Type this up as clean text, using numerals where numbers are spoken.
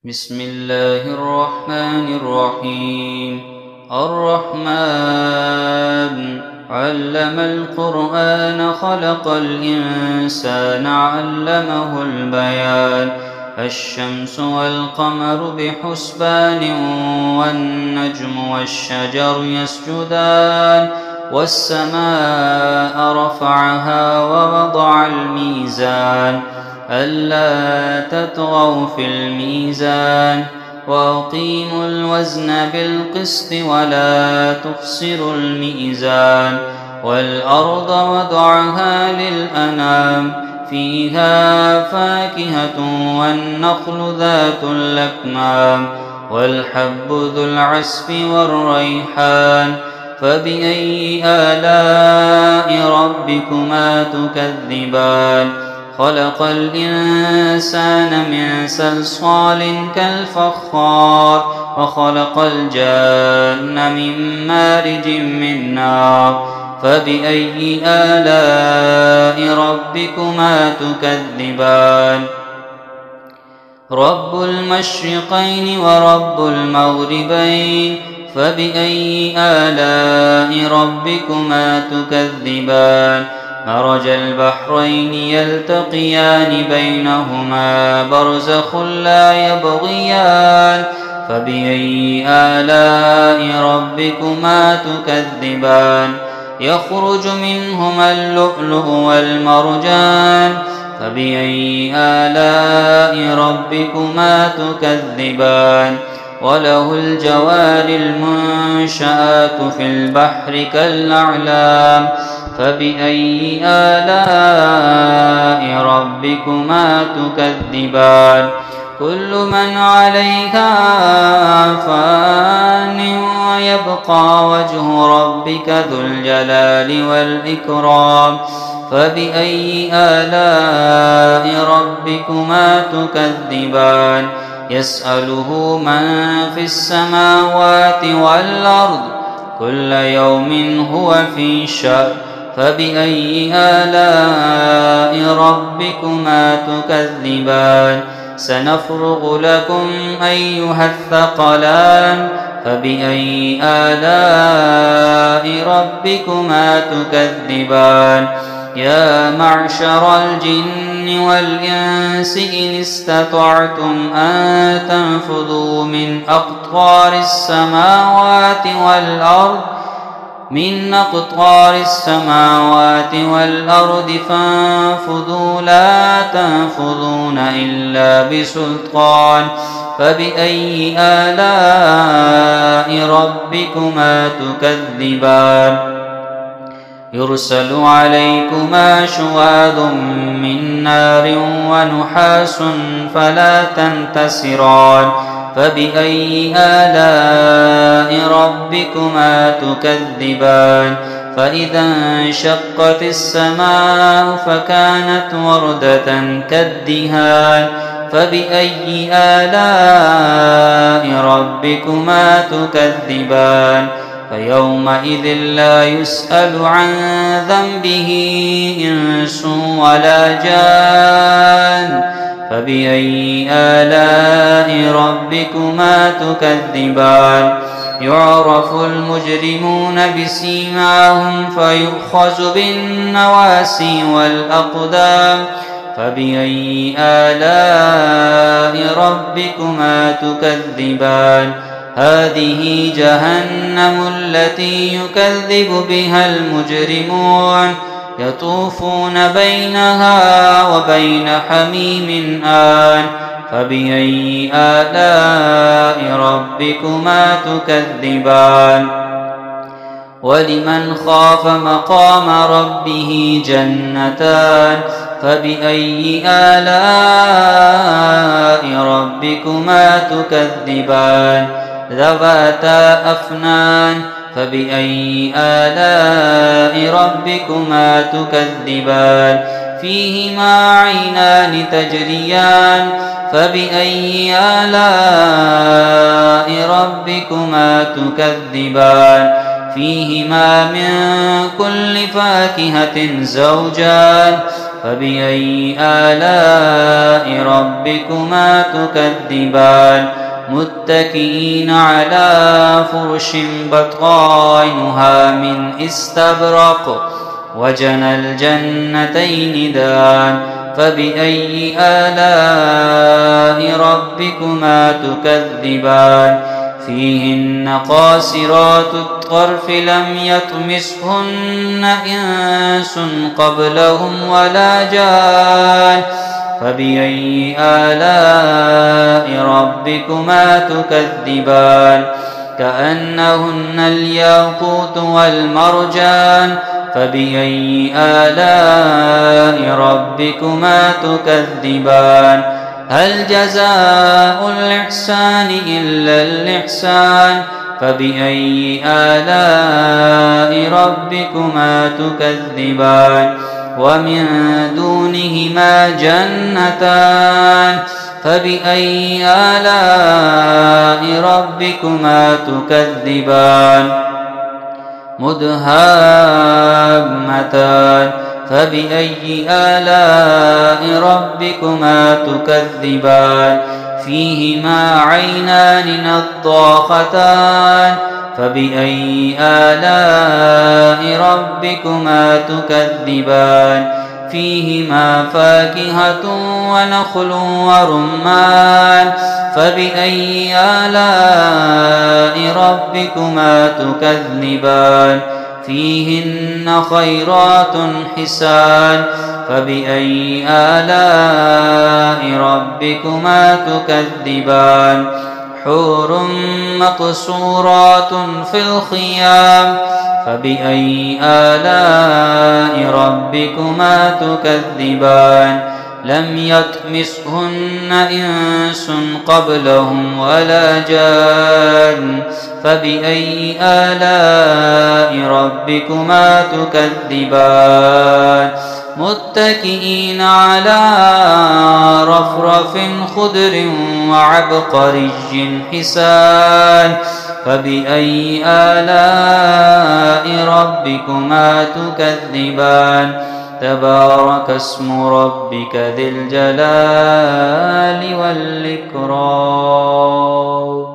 بسم الله الرحمن الرحيم. الرحمن علم القرآن خلق الإنسان علمه البيان. الشمس والقمر بحسبان والنجم والشجر يسجدان والسماء رفعها ووضع الميزان ألا تطغوا في الميزان وأقيموا الوزن بالقسط ولا تخسروا الميزان. والأرض وضعها للأنام فيها فاكهة والنخل ذات الأكمام والحب ذو العصف والريحان. فبأي آلاء ربكما تكذبان؟ خلق الإنسان من صلصال كالفخار وخلق الجان من مارج من نار. فبأي آلاء ربكما تكذبان؟ رب المشرقين ورب المغربين. فبأي آلاء ربكما تكذبان؟ مرج البحرين يلتقيان بينهما برزخ لا يبغيان. فبأي آلاء ربكما تكذبان؟ يخرج منهما اللؤلؤ والمرجان. فبأي آلاء ربكما تكذبان؟ وله الجوار المنشآت في البحر كالأعلام. فبأي آلاء ربكما تكذبان؟ كل من عليها فان ويبقى وجه ربك ذو الجلال والإكرام. فبأي آلاء ربكما تكذبان؟ يسأله من في السماوات والأرض كل يوم هو في شأن. فبأي آلاء ربكما تكذبان؟ سنفرغ لكم أيها الثقلان. فبأي آلاء ربكما تكذبان؟ يا معشر الجن والإنس إن استطعتم أن تنفذوا من أقطار السماوات والأرض فانفذوا لا تنفذون إلا بسلطان. فبأي آلاء ربكما تكذبان؟ يرسل عليكما شواظ من نار ونحاس فلا تنتصران. فبأي آلاء ربكما تكذبان؟ فإذا انشقت السماء فكانت وردة كالدهان. فبأي آلاء ربكما تكذبان؟ فيومئذ لا يسأل عن ذنبه إنس ولا جان. فبأي آلاء ربكما تكذبان؟ يعرف المجرمون بسيماهم فيؤخذ بالنواسي والأقدام. فبأي آلاء ربكما تكذبان؟ هذه جهنم التي يكذب بها المجرمون يطوفون بينها وبين حميم آن. فبأي آلاء ربكما تكذبان؟ ولمن خاف مقام ربه جنتان. فبأي آلاء ربكما تكذبان؟ ذواتا أفنان. فبأي آلاء ربكما تكذبان؟ فيهما عينان تجريان. فبأي آلاء ربكما تكذبان؟ فيهما من كل فاكهة زوجان. فبأي آلاء ربكما تكذبان متكئين على فرش بطائنها من استبرق وجنى الجنتين دان فبأي آلاء ربكما تكذبان فيهن قاصرات الطرف لم يطمسهن إنس قبلهم ولا جان فبأي آلاء ربكما تكذبان كأنهن الياقوت والمرجان فبأي آلاء ربكما تكذبان هل جزاء الإحسان إلا الإحسان فبأي آلاء ربكما تكذبان ومن دونهما جنتان فبأي آلاء ربكما تكذبان مدهامتان فبأي آلاء ربكما تكذبان فيهما عينان نضاختان فبأي آلاء ربكما تكذبان فيهما فاكهة ونخل ورمان فبأي آلاء ربكما تكذبان فيهن خيرات حسان فبأي آلاء ربكما تكذبان حور مقصورات في الخيام فبأي آلاء ربكما تكذبان لم يطمسهن إنس قبلهم ولا جان فبأي آلاء ربكما تكذبان متكئين على رفرف خضر وعبقري حسان فبأي آلاء ربكما تكذبان تبارك اسم ربك ذي الجلال والإكرام.